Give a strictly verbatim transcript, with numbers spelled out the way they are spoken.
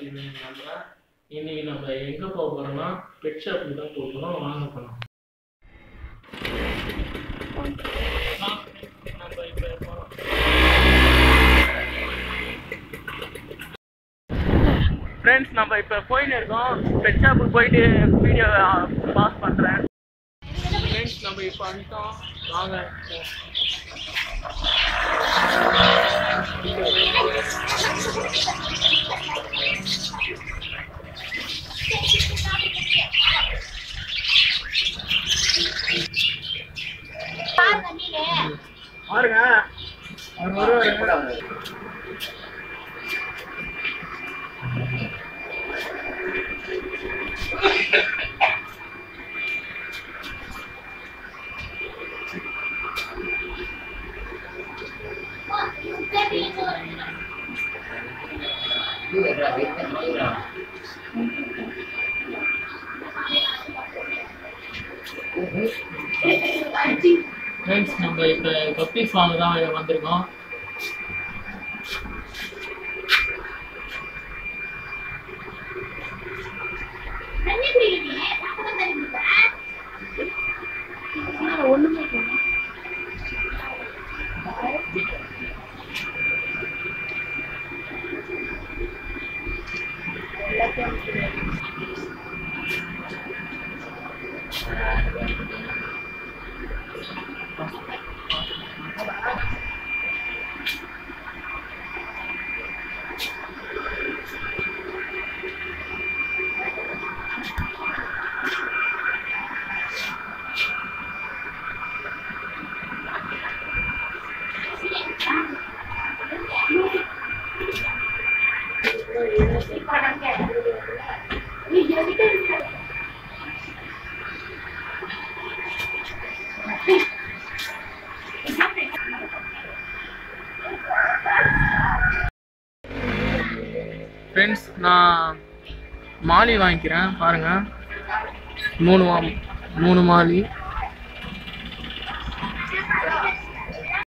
பார்த்துருக்கீங்க நம்புறேன். இன்னைக்கு நம்ம எங்கே போக போகிறோம்னா பெட் ஷாப்புக்கு தான் போகிறோம். வாங்க போகலாம். நம்ம இப்போ போகிறோம். ஃப்ரெண்ட்ஸ் நம்ம இப்போ போயின்னு இருக்கோம். பெட் ஷாப்புக்கு போயிட்டு வீடியோ பாஸ் பண்ணுறேன். ஃப்ரெண்ட்ஸ் நம்ம இப்போ வந்துட்டோம். வாங்க. பாருங்க அவர் வருவாரு. ஃப்ரெண்ட்ஸ் நம்ம இப்போ கப்பீஸ் வாங்க தான் வந்திருக்கோம். ஒண்ணுமே ஃப்ரெண்ட்ஸ் நான் மாலி வாங்கிக்கிறேன். பாருங்க மூணு மூணு மாலி.